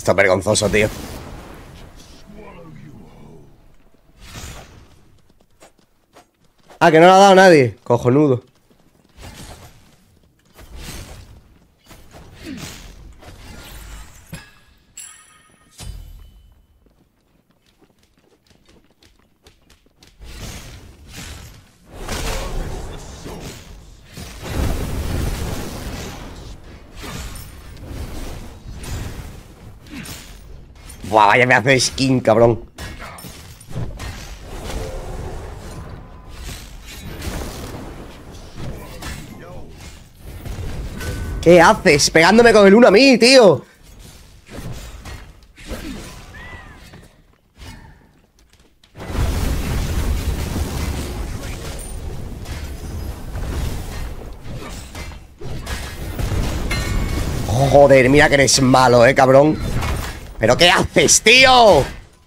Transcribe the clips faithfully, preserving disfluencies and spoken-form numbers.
Esto es vergonzoso, tío. Ah, que no lo ha dado nadie. Cojonudo. Buah, vaya me hace skin, cabrón. ¿Qué haces? Pegándome con el uno a mí, tío. Joder, mira que eres malo, eh, cabrón. ¿Pero qué haces, tío?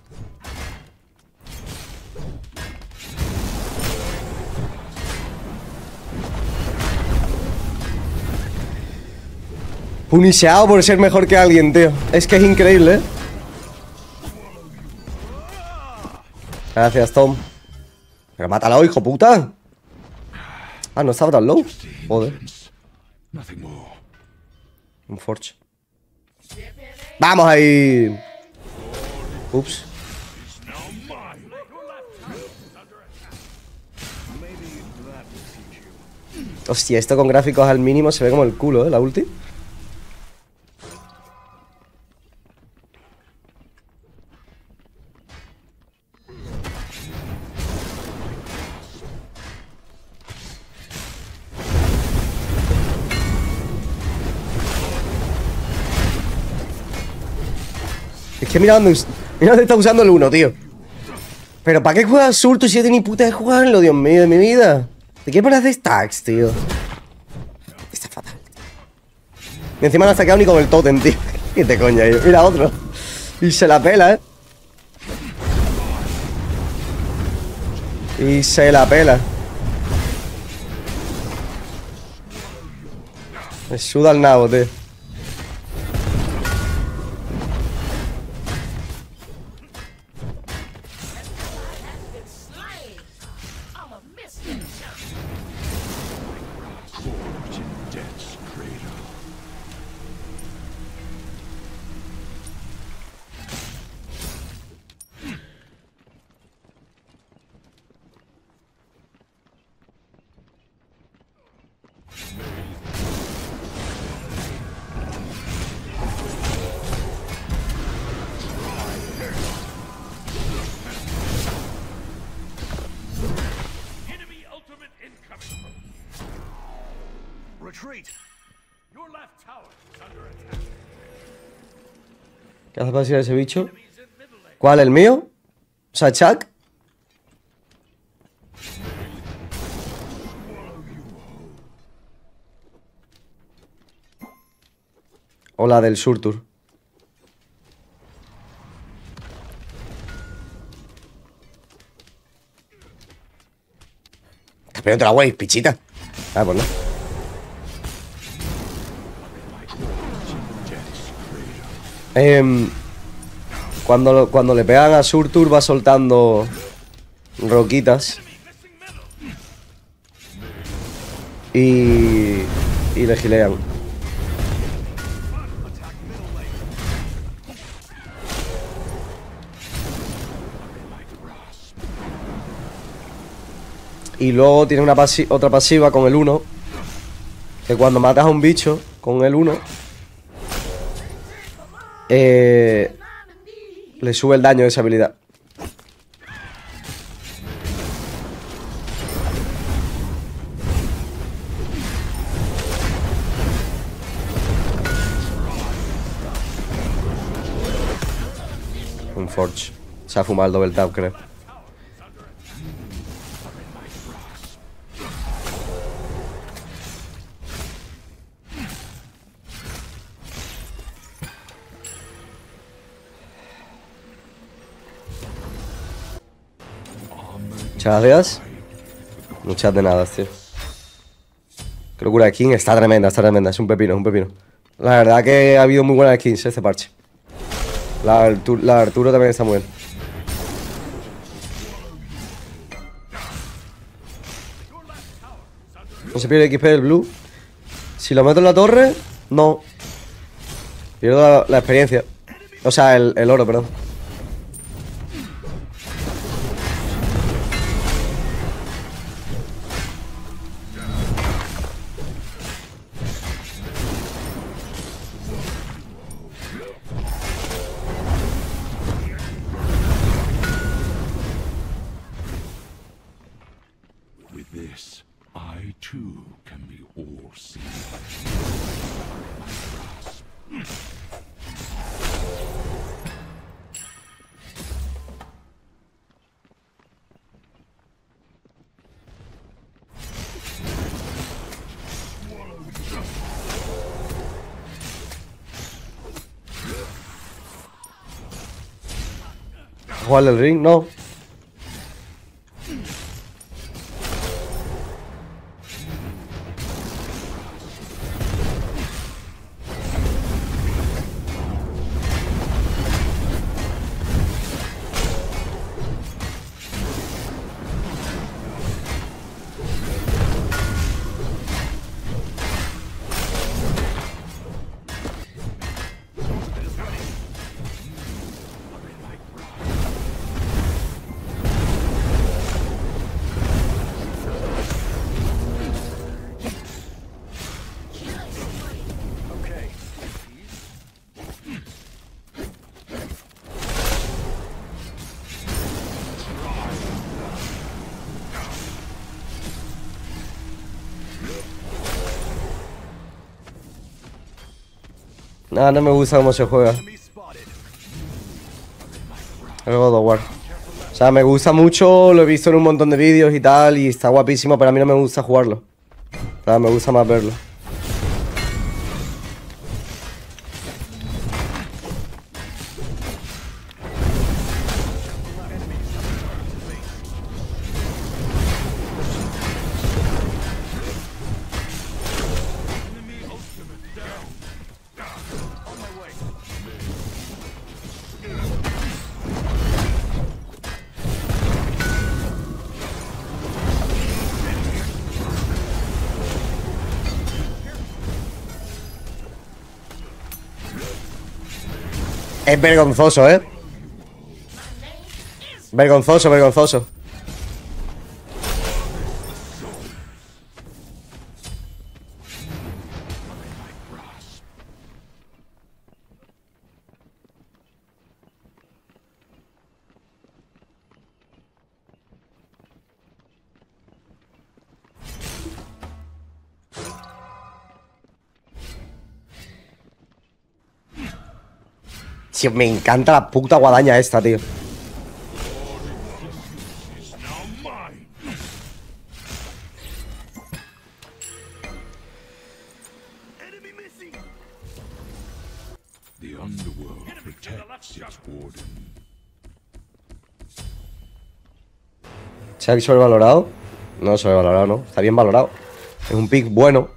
Puniseado por ser mejor que alguien, tío. Es que es increíble, ¿eh? Gracias, Tom. Pero mátalo, hijo puta. Ah, no estaba tan low. Joder. Un Forge. ¡Vamos ahí! Ups. Hostia, esto con gráficos al mínimo se ve como el culo, ¿eh? La ulti. Es que mira dónde, mira dónde está usando el uno, tío. Pero ¿para qué juegas Surtur si no tienes ni puta de jugarlo, Dios mío, de mi vida? ¿De qué paras de stacks, tío? Está fatal. Y encima no ha sacado ni con el totem, tío. ¿Qué te coña, tío? Mira otro. Y se la pela, ¿eh? Y se la pela. Me suda el nabo, tío. ¿Qué hace para decir ese bicho? ¿Cuál? ¿El mío? O sea, Chuck. O la del Surtur. Campeón de la wave, pichita. Ah, pues no. Eh, cuando, cuando le pegan a Surtur va soltando roquitas. Y, y le gilean. Y luego tiene una pasi otra pasiva con el uno. Que cuando matas a un bicho con el uno, eh, le sube el daño de esa habilidad. Un Forge. Se ha fumado el double tap, creo. Muchas gracias. Muchas de nada, tío. Qué locura de skin. Está tremenda, está tremenda. Es un pepino, es un pepino. La verdad que ha habido muy buenas skins este parche. La, Artu la Arturo también está muy bien. No se pierde X P del blue. Si lo meto en la torre, no. Pierdo la, la experiencia. O sea, el, el oro, perdón. Jugarle el ring, no. Nada, no me gusta cómo se juega el God of War. O sea, me gusta mucho, lo he visto en un montón de vídeos y tal, y está guapísimo, pero a mí no me gusta jugarlo. O sea, me gusta más verlo. Es vergonzoso, ¿eh? Vergonzoso, vergonzoso. Tío, me encanta la puta guadaña esta, tío. ¿Se ha sobrevalorado? No, sobrevalorado, no. Está bien valorado. Es un pick bueno.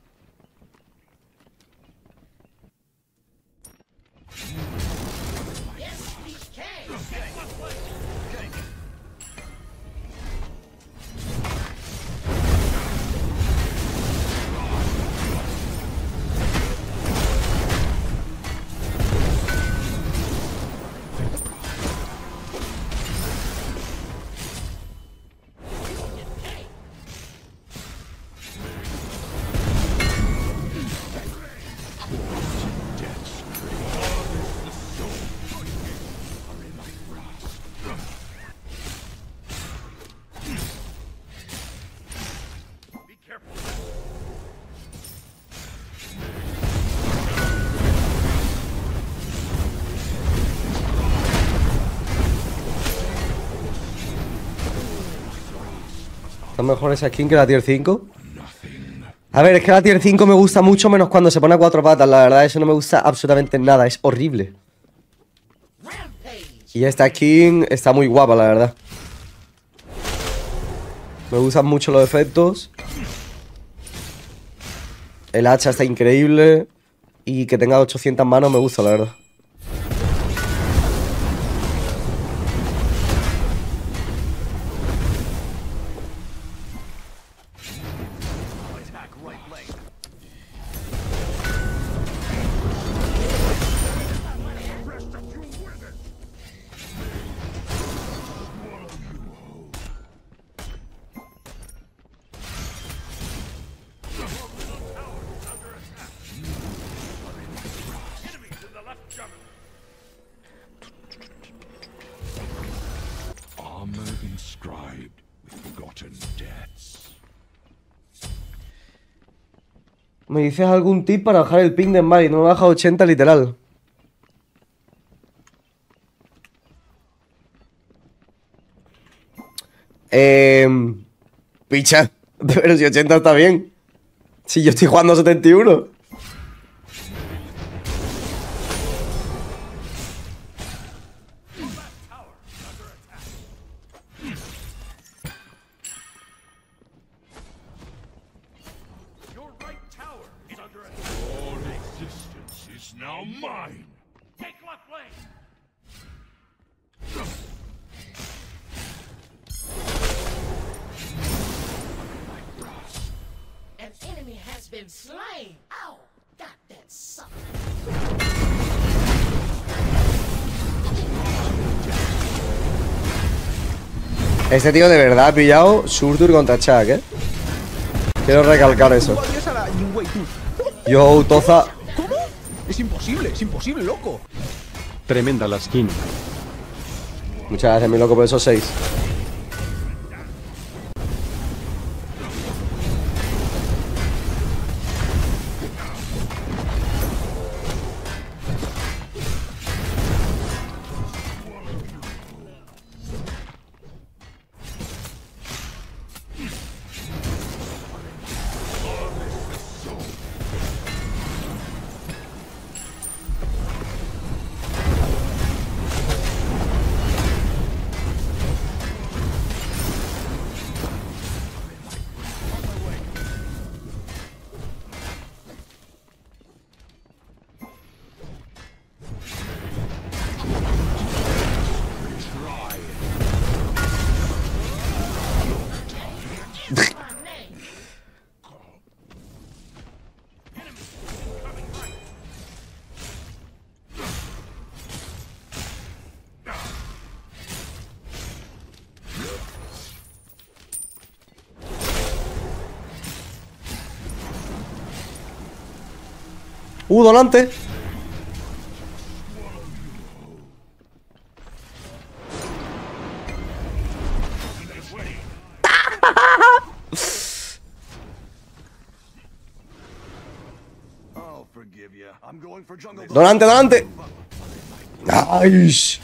¿Está mejor esa skin que la tier cinco? A ver, es que la tier cinco me gusta mucho menos cuando se pone a cuatro patas. La verdad, eso no me gusta absolutamente nada. Es horrible. Y esta skin está muy guapa, la verdad. Me gustan mucho los efectos. El hacha está increíble. Y que tenga ochocientas manos me gusta, la verdad. ¿Me dices algún tip para bajar el ping de Smite? No me baja ochenta literal. Eh... Picha. Pero si ochenta está bien. Si yo estoy jugando a setenta y uno. Este tío de verdad ha pillado Surtur contra Chuck, eh. Quiero recalcar eso. Yo, Toza. ¿Cómo? Es imposible, es imposible, loco. Tremenda la skin. Muchas gracias, mi loco, por esos seis. Uh, donante. Donante, donante. Nice.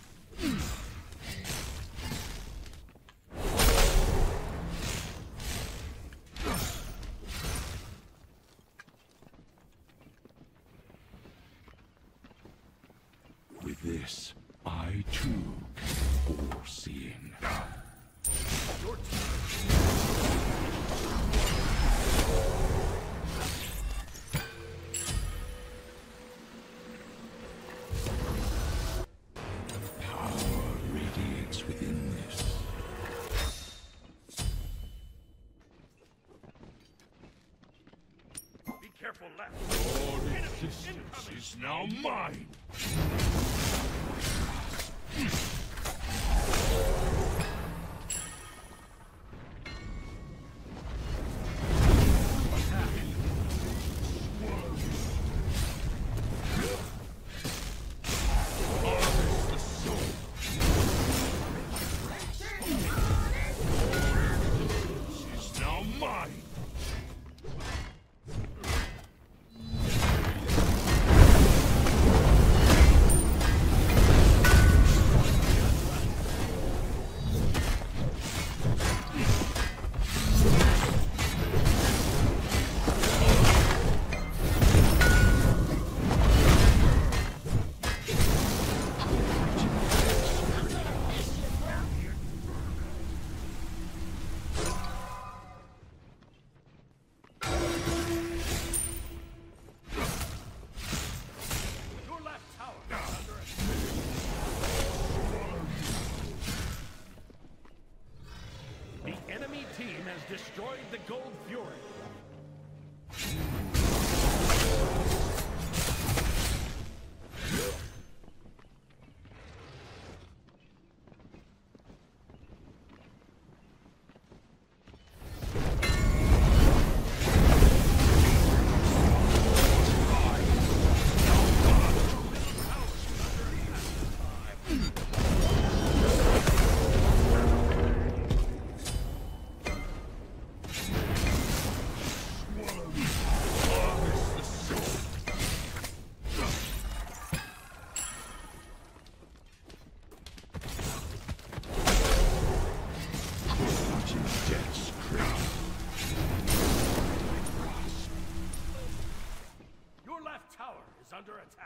With this, I too can foreseeing. Careful left. Your existence is now mine.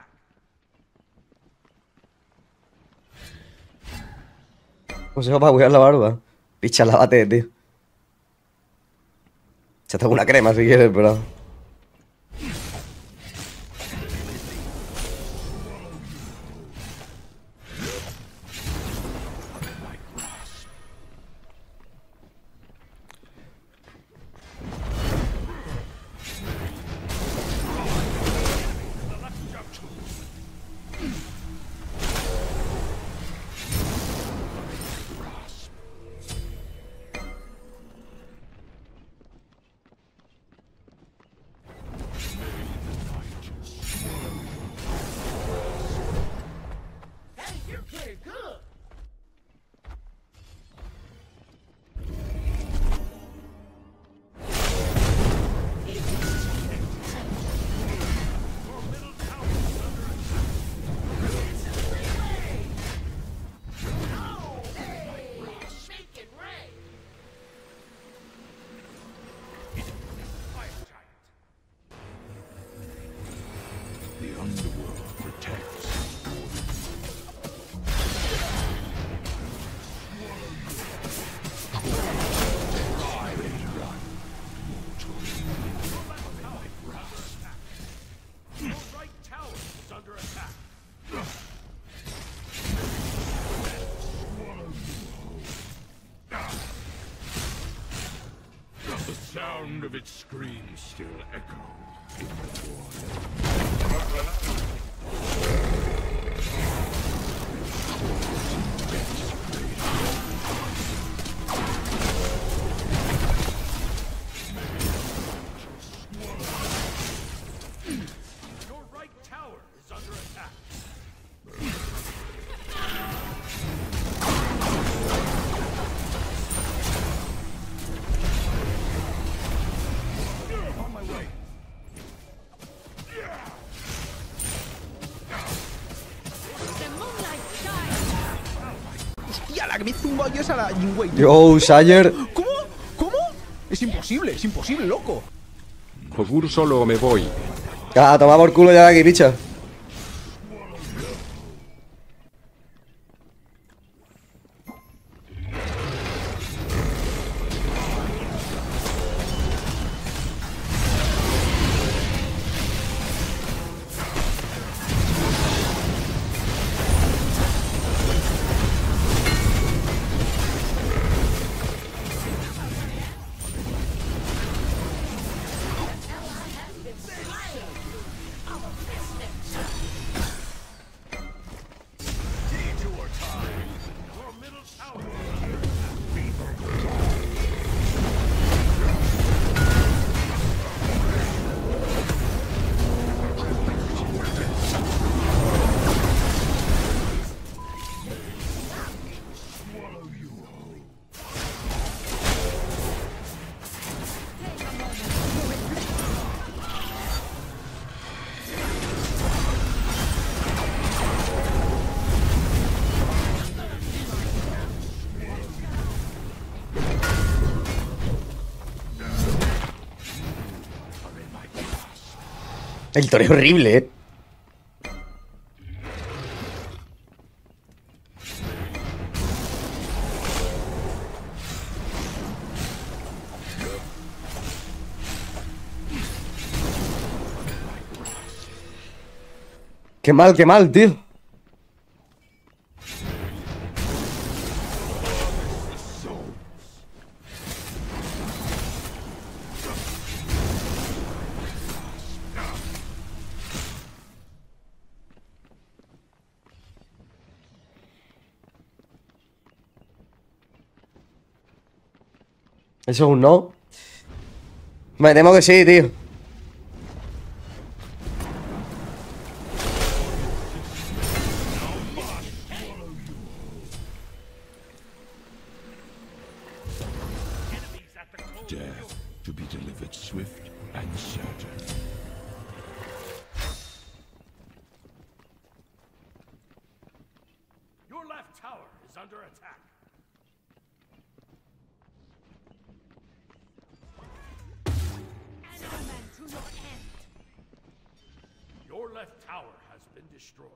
Consejo para cuidar la barba. Picha, lávate, tío. Échate una crema si quieres, pero... The sound of its screams still echoes in the void. Your right tower is under attack. On my way. Hostia, la que me he zumbado yo es a la Yingwei. Yo, Sayer. ¿Cómo? ¿Cómo? Es imposible, es imposible, loco. Jogur solo me voy. Ah, toma por culo ya de aquí, picha. El toro es horrible, eh. Qué mal, qué mal, tío. Eso es un no. Me temo que sí, tío. Death to be delivered swift and certain. Your left tower is under attack. Your left tower has been been destroyed.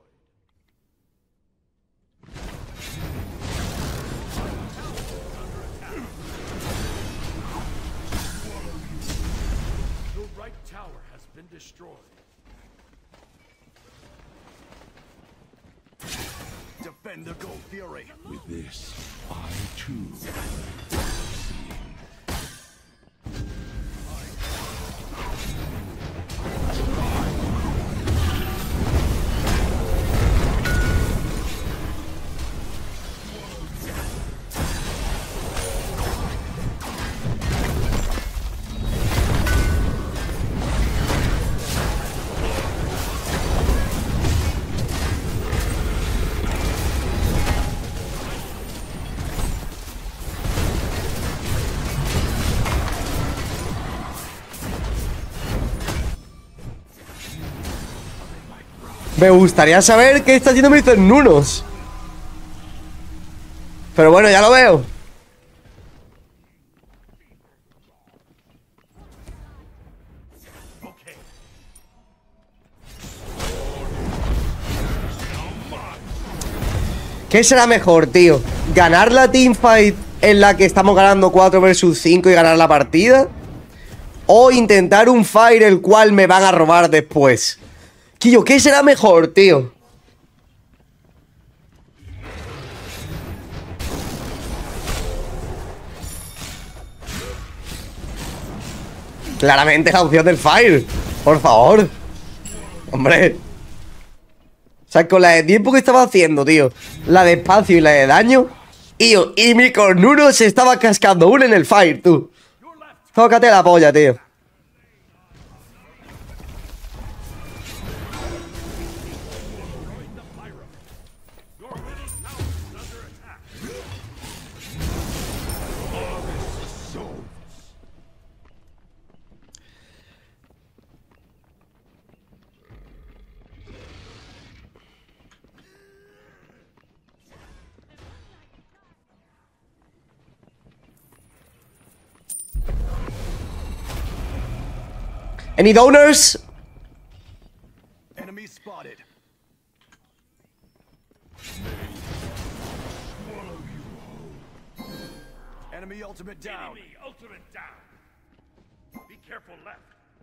Your right tower has been destroyed. Defend the Gold Fury. With this, I too. Me gustaría saber qué está haciendo mister Nunos. Pero bueno, ya lo veo. ¿Qué será mejor, tío? ¿Ganar la teamfight en la que estamos ganando cuatro versus cinco y ganar la partida? ¿O intentar un fight el cual me van a robar después? Quillo, ¿qué será mejor, tío? Claramente la opción del fire. Por favor. Hombre. O sea, con la de tiempo que estaba haciendo, tío, la de espacio y la de daño, tío, y mi cornuno se estaba cascando uno en el fire, tú. Tócate la polla, tío. Any donors? Enemy spotted. Enemy ultimate down. Enemy ultimate down. Be careful left.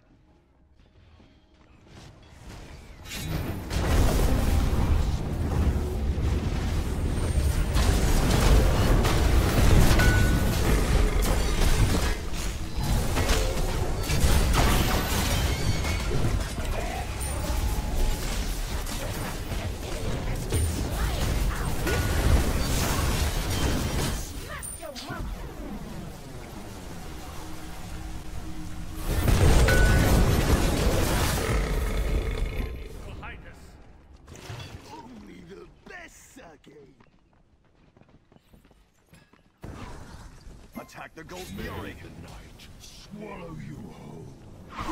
Attack the Gold Fury. The night swallow you whole.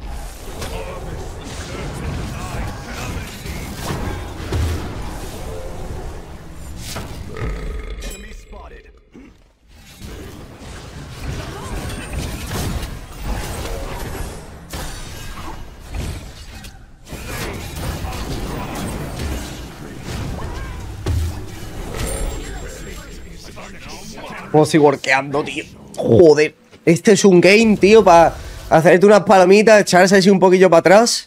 Enemy spotted. Como estoy workeando, tío. Joder. Este es un game, tío, para hacerte unas palomitas, echarse así un poquillo para atrás.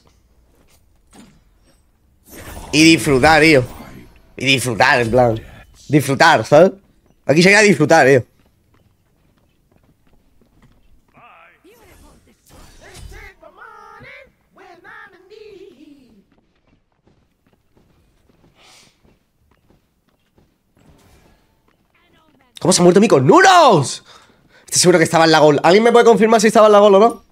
Y disfrutar, tío. Y disfrutar, en plan. Disfrutar, ¿sabes? Aquí sería disfrutar, tío. ¿Cómo se ha muerto mi cornunos? Estoy seguro que estaba en la gol. ¿Alguien me puede confirmar si estaba en la gol o no?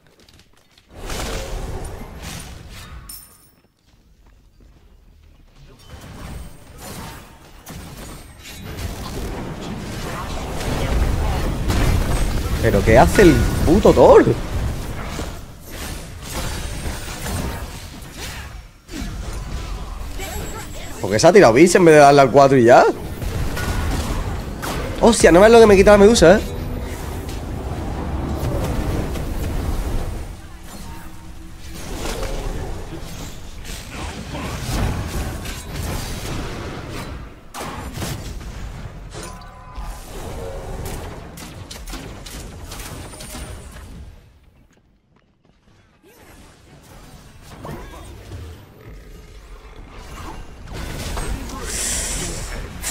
¿Pero qué hace el puto Thor? ¿Por qué se ha tirado bis en vez de darle al cuatro y ya? Hostia, no ves lo que me quita la medusa, ¿eh?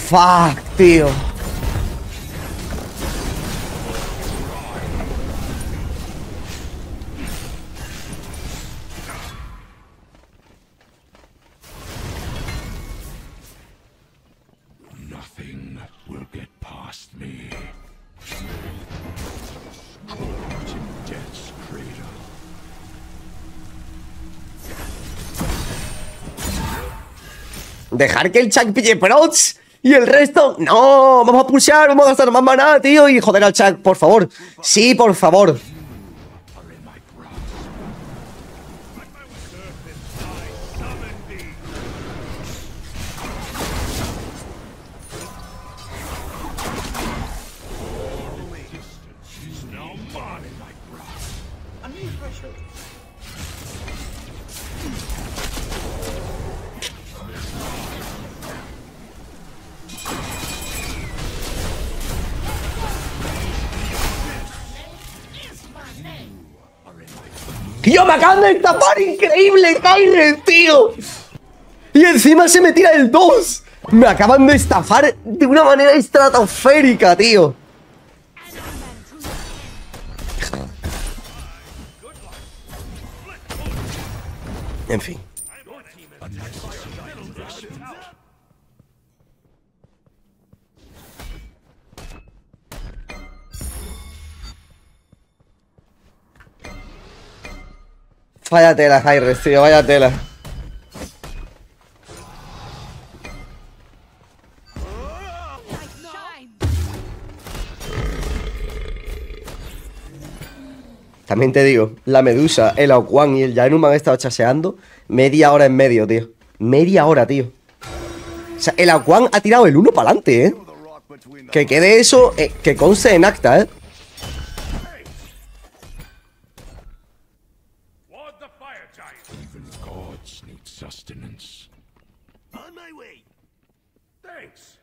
Fuck, tío. Nothing will get past me. Caught in death's cradle. Dejar que el Chuck pille procs y el resto... No, vamos a pulsar, vamos a gastar más maná, tío. Y joder al Chuck, por favor. Sí, por favor. ¡Tío, me acaban de tapar! ¡Increíble, Kyrie, tío! Y encima se me tira el dos. Me acaban de estafar de una manera estratosférica, tío. En fin. Vaya tela, Hi-Rez, tío, vaya tela. También te digo, la Medusa, el Aokuan y el Yaenu me han estado chaseando media hora en medio, tío. Media hora, tío. O sea, el Aokuan ha tirado el uno para adelante, ¿eh? Que quede eso, eh, que conste en acta, ¿eh? Even gods need sustenance. On my way. Thanks.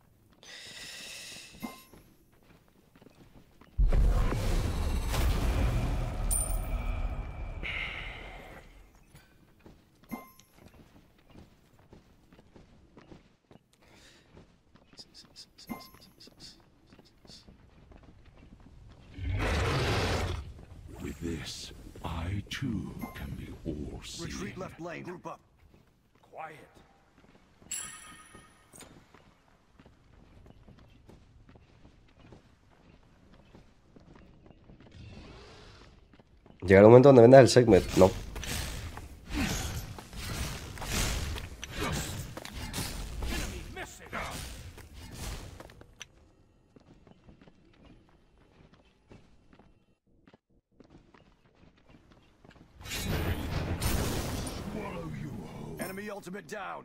With this, I too can be all-seeing. Retreat left lane. Group up. Quiet. Llegará un momento donde vendas el segment, no. Enemy ultimate down.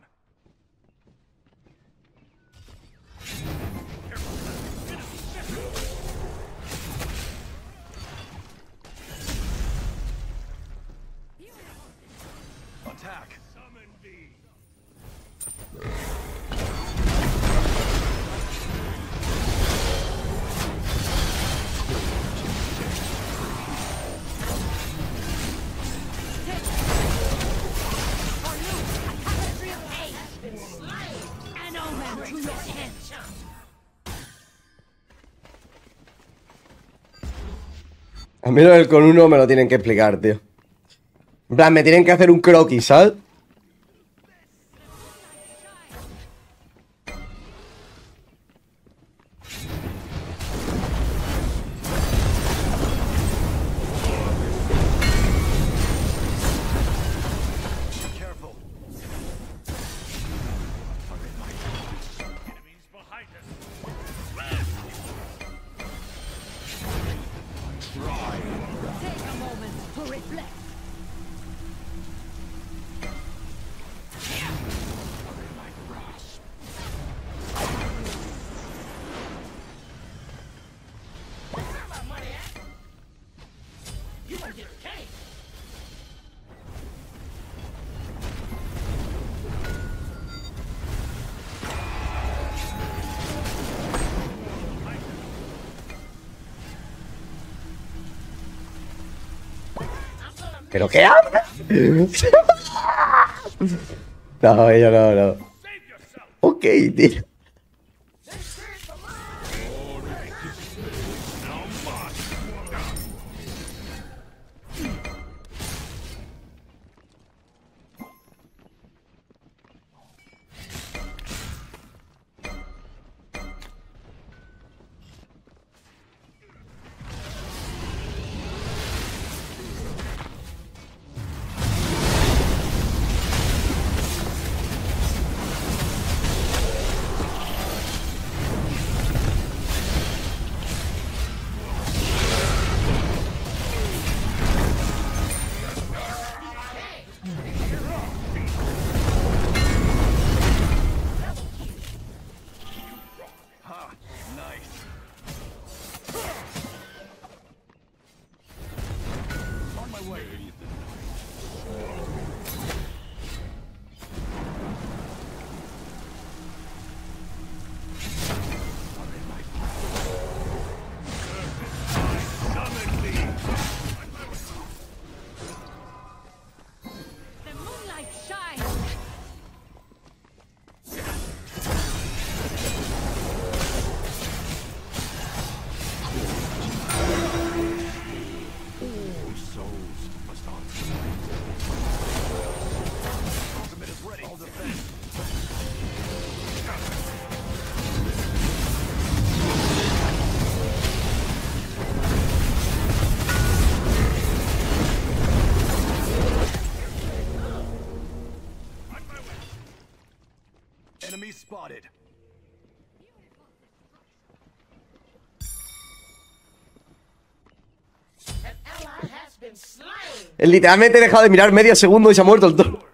Attack. Summon thee. A mí lo del con uno me lo tienen que explicar, tío. En plan, me tienen que hacer un croquis, ¿sabes? Careful. Enemies behind us. Take a moment to reflect. ¿Pero qué habla? No, yo no, no. Ok, tío. Enemy spotted. Él literalmente he dejado de mirar medio segundo y se ha muerto el toro.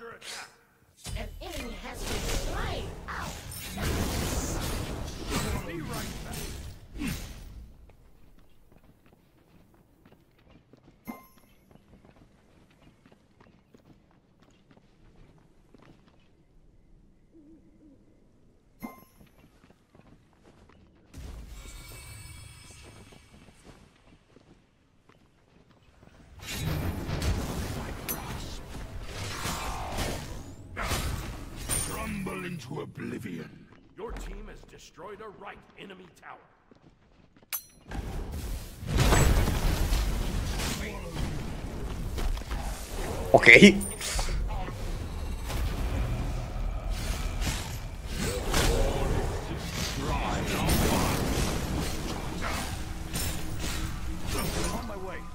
Crumble into oblivion. Your team has destroyed a right enemy tower. Ok. On my way.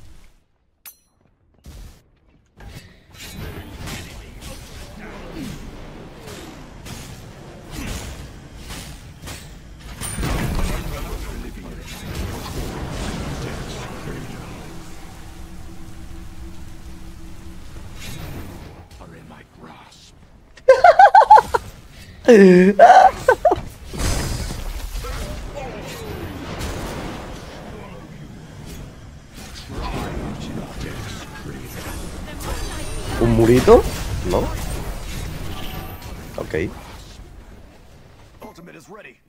Are in my grasp. ¿Un murito? ¿No? Ok. Ultimate is ready.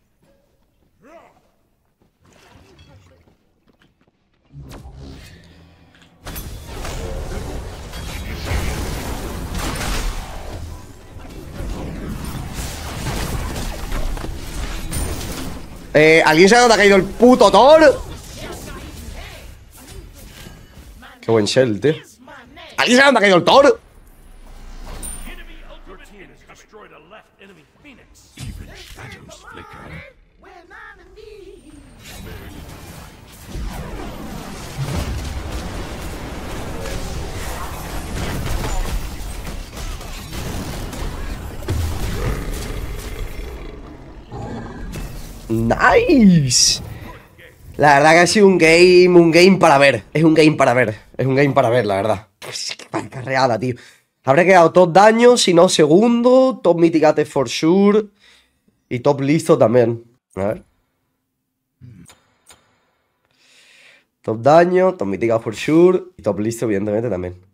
Eh, ¿alguien sabe dónde ha caído el puto Thor? Qué buen shell, tío. ¿Alguien sabe dónde ha caído el Thor? Your team has destroyed a left enemy Phoenix. Even shadows flicker. Nice. La verdad que ha sido un game, un game para ver. Es un game para ver. Es un game para ver, la verdad. Pues, qué carreada, tío. Habré quedado top daño, si no segundo. Top mitigate for sure. Y top listo también. A ver. Top daño, top mitigate for sure. Y top listo, evidentemente, también.